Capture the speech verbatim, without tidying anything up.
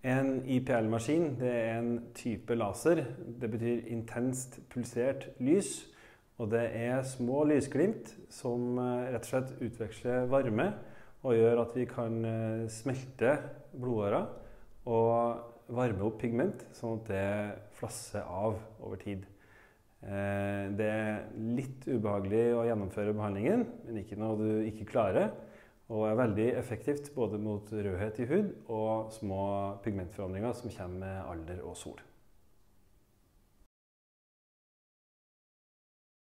En I P L-maskin det er en type laser. Det betyr intenst pulsert lys. Og det er små lysglimt som rett og slett utveksler varme og gjør at vi kan smelte blodårer og varme opp pigment, sånn at det flasser av over tid. Det er litt ubehagelig å gjennomføre behandlingen, men ikke noe du ikke klarer, og er veldig effektivt både mot rødhet i hud og små pigmentforandringer som kommer med alder og sol.